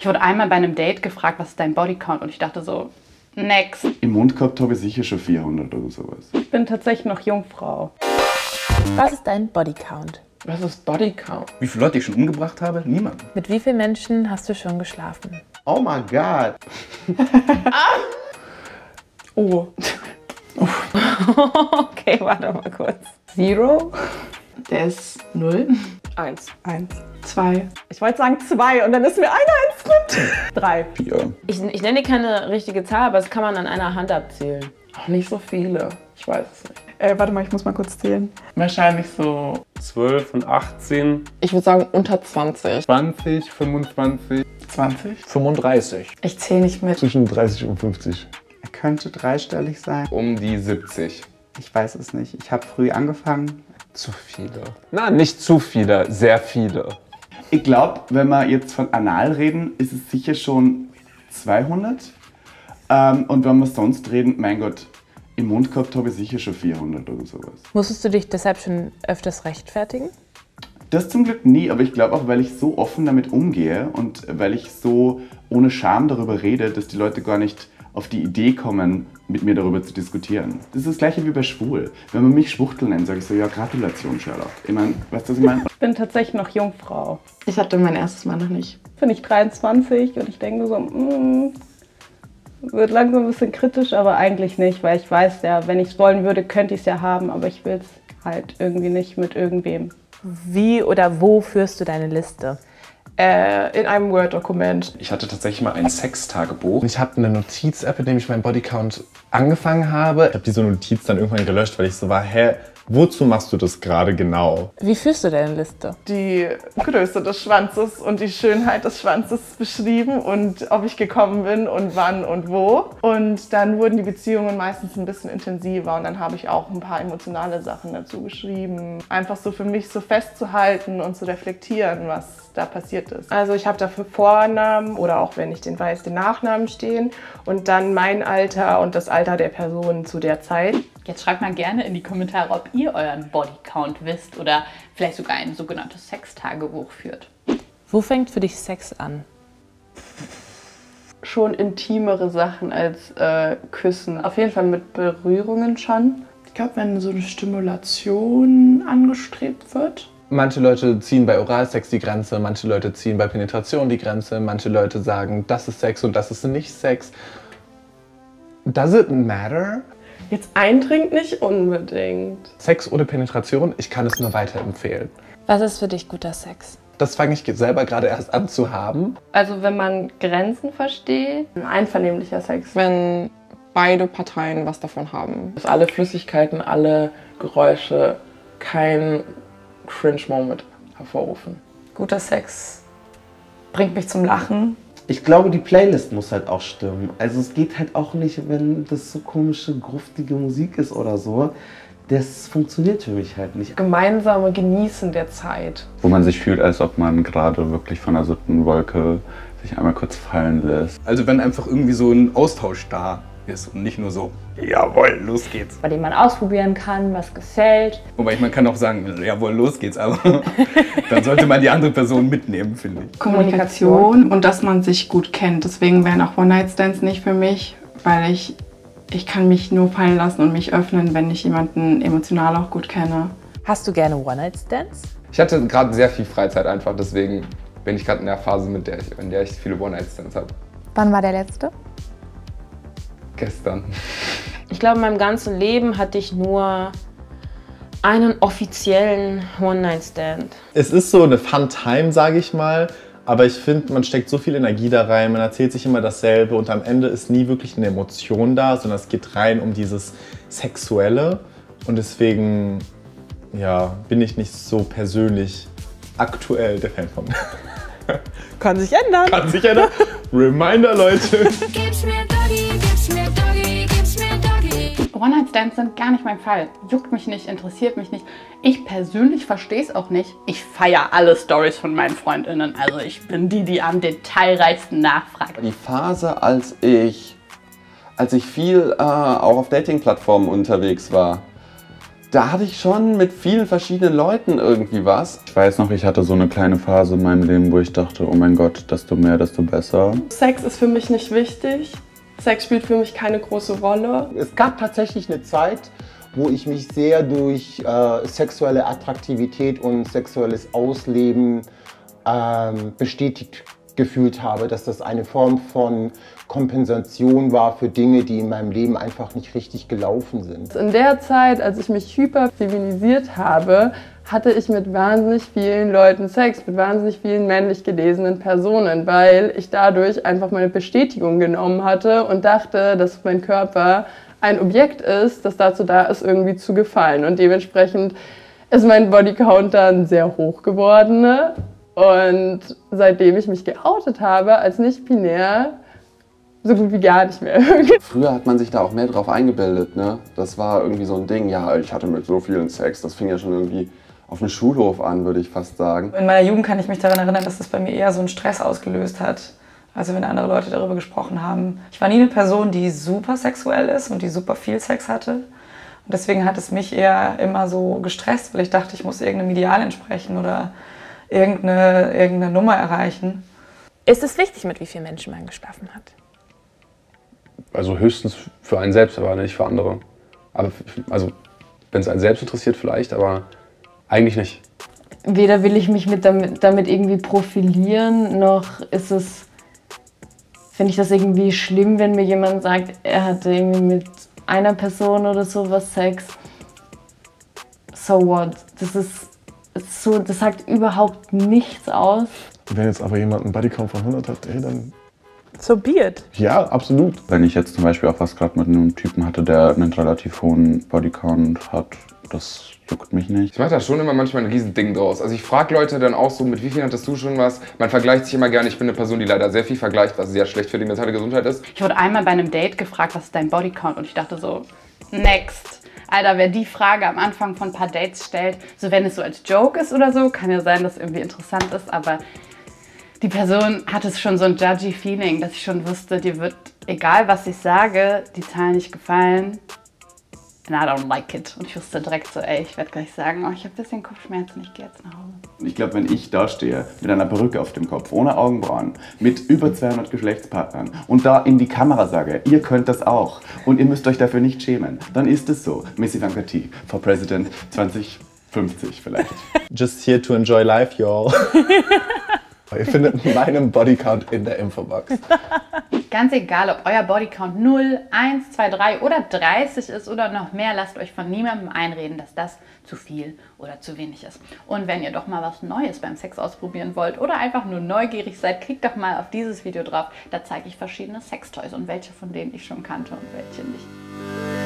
Ich wurde einmal bei einem Date gefragt, was ist dein Bodycount? Und ich dachte so, next. Im Mund gehabt habe ich sicher schon 400 oder sowas. Ich bin tatsächlich noch Jungfrau. Was ist dein Bodycount? Was ist Bodycount? Wie viele Leute ich schon umgebracht habe? Niemand. Mit wie vielen Menschen hast du schon geschlafen? Oh my God. Oh. Okay, warte mal kurz. 0. Der ist 0. 1. 2. Ich wollte sagen 2 und dann ist mir einer entflippt. 3. 4. Ich nenne dir keine richtige Zahl, aber das kann man an einer Hand abzählen. Auch nicht so viele. Ich weiß es nicht. Warte mal, ich muss mal kurz zählen. Wahrscheinlich so 12 und 18, Ich würde sagen unter 20. 20, 25. 20. 35. Ich zähle nicht mit. Zwischen 30 und 50. Er könnte dreistellig sein. Um die 70. Ich weiß es nicht. Ich habe früh angefangen. Zu viele. Na, nicht zu viele, sehr viele. Ich glaube, wenn wir jetzt von anal reden, ist es sicher schon 200. Und wenn wir sonst reden, mein Gott, im Mund gehabt habe ich sicher schon 400 oder sowas. Musstest du dich deshalb schon öfters rechtfertigen? Das zum Glück nie, aber ich glaube auch, weil ich so offen damit umgehe und weil ich so ohne Scham darüber rede, dass die Leute gar nicht auf die Idee kommen, mit mir darüber zu diskutieren. Das ist das Gleiche wie bei schwul. Wenn man mich Schwuchtel nennt, sage ich so, ja, Gratulation, Sherlock. Ich meine, weißt du, was ich meine? Ich bin tatsächlich noch Jungfrau. Ich hatte mein erstes Mal noch nicht. Bin ich 23 und ich denke so, wird langsam ein bisschen kritisch, aber eigentlich nicht, weil ich weiß ja, wenn ich es wollen würde, könnte ich es ja haben, aber ich will es halt irgendwie nicht mit irgendwem. Wie oder wo führst du deine Liste? In einem Word-Dokument. Ich hatte tatsächlich mal ein Sextagebuch. Ich habe eine Notiz-App, in der ich meinen Bodycount angefangen habe. Ich habe diese Notiz dann irgendwann gelöscht, weil ich so war, hä, wozu machst du das gerade genau? Wie führst du deine Liste? Die Größe des Schwanzes und die Schönheit des Schwanzes beschrieben und ob ich gekommen bin und wann und wo. Und dann wurden die Beziehungen meistens ein bisschen intensiver und dann habe ich auch ein paar emotionale Sachen dazu geschrieben. Einfach so für mich so festzuhalten und zu reflektieren, was da passiert ist. Also ich habe dafür Vornamen oder auch wenn ich den weiß, den Nachnamen stehen und dann mein Alter und das Alter der Person zu der Zeit. Jetzt schreibt mal gerne in die Kommentare, ob ihr euren Bodycount wisst oder vielleicht sogar ein sogenanntes Sextagebuch führt. Wo fängt für dich Sex an? Schon intimere Sachen als Küssen. Auf jeden Fall mit Berührungen schon. Ich glaube, wenn so eine Stimulation angestrebt wird. Manche Leute ziehen bei Oralsex die Grenze, manche Leute ziehen bei Penetration die Grenze, manche Leute sagen, das ist Sex und das ist nicht Sex. Does it matter? Jetzt eindringt nicht unbedingt. Sex oder Penetration, ich kann es nur weiterempfehlen. Was ist für dich guter Sex? Das fange ich selber gerade erst an zu haben. Also wenn man Grenzen versteht, ein einvernehmlicher Sex. Wenn beide Parteien was davon haben. Dass alle Flüssigkeiten, alle Geräusche kein Cringe-Moment hervorrufen. Guter Sex bringt mich zum Lachen. Ich glaube, die Playlist muss halt auch stimmen. Also es geht halt auch nicht, wenn das so komische, gruftige Musik ist oder so. Das funktioniert für mich halt nicht. Gemeinsame Genießen der Zeit. Wo man sich fühlt, als ob man gerade wirklich von einer Sittenwolke sich einmal kurz fallen lässt. Also wenn einfach irgendwie so ein Austausch da ist und nicht nur so, jawohl, los geht's. Bei dem man ausprobieren kann, was gefällt. Wobei man kann auch sagen, jawohl, los geht's, aber dann sollte man die andere Person mitnehmen, finde ich. Kommunikation und dass man sich gut kennt. Deswegen wären auch One-Night-Stands nicht für mich, weil ich kann mich nur fallen lassen und mich öffnen, wenn ich jemanden emotional auch gut kenne. Hast du gerne One-Night-Stands? Ich hatte gerade sehr viel Freizeit einfach, deswegen bin ich gerade in der Phase, in der ich viele One-Night-Stands habe. Wann war der letzte? Gestern. Ich glaube, in meinem ganzen Leben hatte ich nur einen offiziellen One-Night-Stand. Es ist so eine Fun-Time, sage ich mal. Aber ich finde, man steckt so viel Energie da rein, man erzählt sich immer dasselbe und am Ende ist nie wirklich eine Emotion da, sondern es geht rein um dieses Sexuelle. Und deswegen ja, bin ich nicht so persönlich aktuell der Fan von. Kann sich ändern. Kann sich ändern. Reminder, Leute. Gib's mir Doggy, gib's mir Doggy, gib's mir Doggy. One-Night-Stands sind gar nicht mein Fall. Juckt mich nicht, interessiert mich nicht. Ich persönlich verstehe es auch nicht. Ich feiere alle Stories von meinen FreundInnen. Also ich bin die am detailreichsten nachfragt. Die Phase, als ich viel auch auf Dating-Plattformen unterwegs war, da hatte ich schon mit vielen verschiedenen Leuten irgendwie was. Ich weiß noch, ich hatte so eine kleine Phase in meinem Leben, wo ich dachte, oh mein Gott, desto mehr, desto besser. Sex ist für mich nicht wichtig. Sex spielt für mich keine große Rolle. Es gab tatsächlich eine Zeit, wo ich mich sehr durch sexuelle Attraktivität und sexuelles Ausleben bestätigt gefühlt habe, dass das eine Form von Kompensation war für Dinge, die in meinem Leben einfach nicht richtig gelaufen sind. In der Zeit, als ich mich hyperfeminisiert habe, hatte ich mit wahnsinnig vielen Leuten Sex, mit wahnsinnig vielen männlich gelesenen Personen, weil ich dadurch einfach meine Bestätigung genommen hatte und dachte, dass mein Körper ein Objekt ist, das dazu da ist, irgendwie zu gefallen. Und dementsprechend ist mein Bodycount dann sehr hoch geworden. Und seitdem ich mich geoutet habe als nicht-binär, so gut wie gar nicht mehr. Früher hat man sich da auch mehr drauf eingebildet, ne? Das war irgendwie so ein Ding, ja, ich hatte mit so vielen Sex, das fing ja schon irgendwie auf dem Schulhof an, würde ich fast sagen. In meiner Jugend kann ich mich daran erinnern, dass das bei mir eher so einen Stress ausgelöst hat. Also wenn andere Leute darüber gesprochen haben. Ich war nie eine Person, die super sexuell ist und die super viel Sex hatte. Und deswegen hat es mich eher immer so gestresst, weil ich dachte, ich muss irgendeinem Ideal entsprechen oder irgendeine Nummer erreichen. Ist es wichtig, mit wie vielen Menschen man geschlafen hat? Also höchstens für einen selbst, aber nicht für andere. Aber also, wenn es einen selbst interessiert vielleicht, aber eigentlich nicht. Weder will ich mich damit irgendwie profilieren, noch finde ich das irgendwie schlimm, wenn mir jemand sagt, er hatte irgendwie mit einer Person oder sowas Sex. So what? Das sagt überhaupt nichts aus. Wenn jetzt aber jemand einen Bodycount von 100 hat, ey, dann... So be it. Ja, absolut. Wenn ich jetzt zum Beispiel auch was gerade mit einem Typen hatte, der einen relativ hohen Bodycount hat, das juckt mich nicht. Ich mache da schon immer manchmal ein Riesending draus. Also ich frage Leute dann auch so, mit wie vielen hattest du schon was? Man vergleicht sich immer gerne. Ich bin eine Person, die leider sehr viel vergleicht, was sehr schlecht für die mentale Gesundheit ist. Ich wurde einmal bei einem Date gefragt, was ist dein Bodycount? Und ich dachte so, next. Alter, wer die Frage am Anfang von ein paar Dates stellt, so wenn es so als Joke ist oder so, kann ja sein, dass es irgendwie interessant ist, aber die Person hatte schon so ein judgy Feeling, dass ich schon wusste, dir wird, egal was ich sage, die Zahlen nicht gefallen. And I don't like it. Und ich wusste direkt so, ey, ich werde gleich sagen, oh, ich habe ein bisschen Kopfschmerzen, ich gehe jetzt nach Hause. Ich glaube, wenn ich da stehe, mit einer Perücke auf dem Kopf, ohne Augenbrauen, mit über 200 Geschlechtspartnern und da in die Kamera sage, ihr könnt das auch und ihr müsst euch dafür nicht schämen, dann ist es so. Miss Ivanka T, for President 2050 vielleicht. Just here to enjoy life, y'all. Ihr findet meinen Bodycount in der Infobox. Ganz egal, ob euer Bodycount 0, 1, 2, 3 oder 30 ist oder noch mehr, lasst euch von niemandem einreden, dass das zu viel oder zu wenig ist. Und wenn ihr doch mal was Neues beim Sex ausprobieren wollt oder einfach nur neugierig seid, klickt doch mal auf dieses Video drauf. Da zeige ich verschiedene Sextoys und welche von denen ich schon kannte und welche nicht.